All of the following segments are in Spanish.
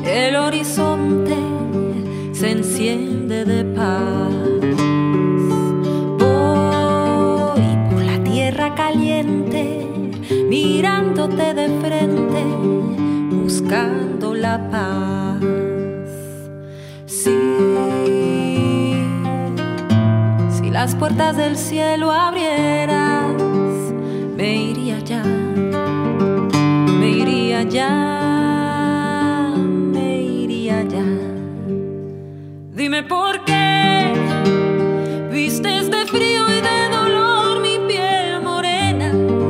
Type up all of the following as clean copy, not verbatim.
el horizonte se enciende de paz. Voy por la tierra caliente, mirándote de frente, buscando la paz. Sí, si las puertas del cielo abrieras, me iría ya, me iría ya, me iría ya. Dime por qué vistes de frío y de dolor mi piel morena.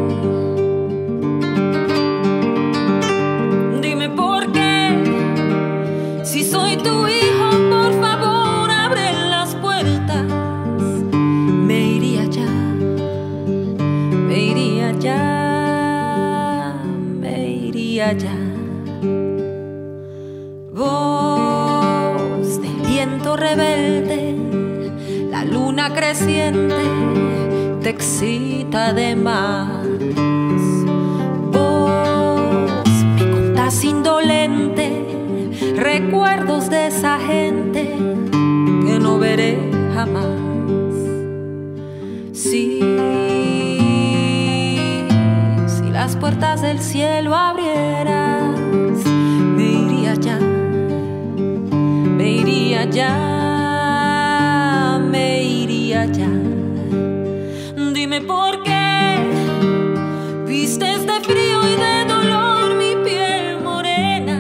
Dime por qué, si soy tu hijo, por favor abre las puertas. Me iría ya, me iría ya, me iría ya. Voz del viento rebelde, la luna creciente te excita de más. Vos me contás indolente recuerdos de esa gente que no veré jamás. Sí, si las puertas del cielo abrieras, me iría ya, me iría ya, me iría ya. Dime por qué vistes de frío y de dolor mi piel morena.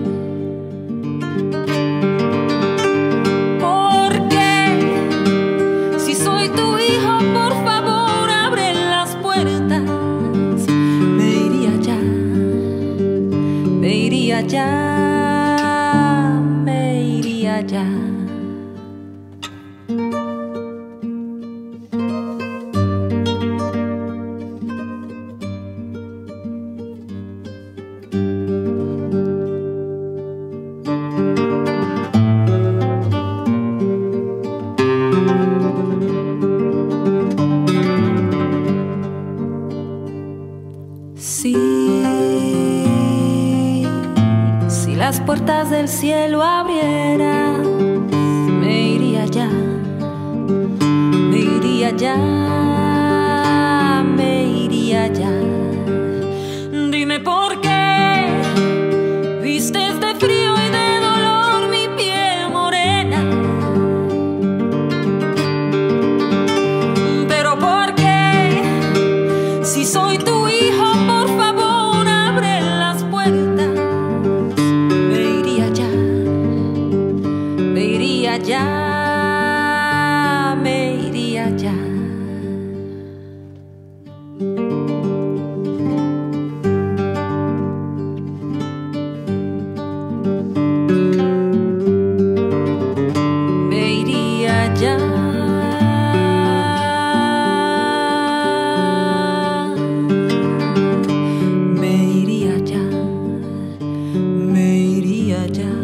¿Por qué? Si soy tu hijo, por favor abre las puertas. Me iría ya, me iría ya, me iría ya. Sí, si las puertas del cielo abrieran, me iría ya, me iría ya, me iría ya. Dime por qué vistes de frío y de dolor mi piel morena. Pero ¿por qué? Si soy tu hijo, por favor abre las puertas. Me iría ya, me iría ya, me iría ya. Me iría ya. Me iría ya.